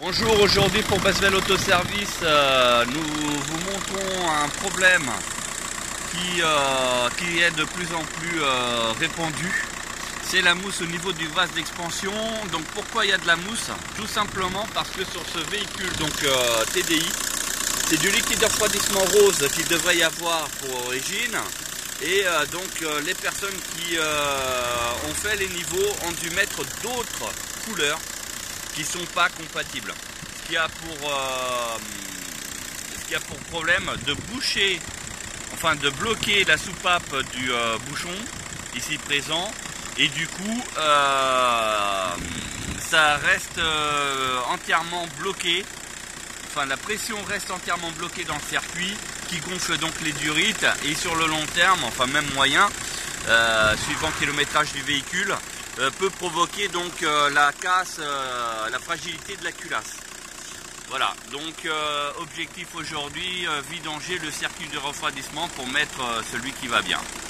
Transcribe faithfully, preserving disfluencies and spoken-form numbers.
Bonjour, aujourd'hui pour Basseville Autoservice, euh, nous vous montrons un problème qui, euh, qui est de plus en plus euh, répandu. C'est la mousse au niveau du vase d'expansion. Donc pourquoi il y a de la mousse? Tout simplement parce que sur ce véhicule donc euh, T D I, c'est du liquide de refroidissement rose qu'il devrait y avoir pour origine. Et euh, donc euh, les personnes qui euh, ont fait les niveaux ont dû mettre d'autres couleurs qui sont pas compatibles. Ce qui a pour euh, ce qui a pour problème de boucher, enfin de bloquer la soupape du euh, bouchon ici présent, et du coup euh, ça reste euh, entièrement bloqué. Enfin, la pression reste entièrement bloquée dans le circuit, qui gonfle donc les durites, et sur le long terme, enfin même moyen, euh, suivant le kilométrage du véhicule, euh, peut provoquer donc euh, la casse, euh, la fragilité de la culasse. Voilà, donc euh, objectif aujourd'hui, euh, vidanger le circuit de refroidissement pour mettre euh, celui qui va bien.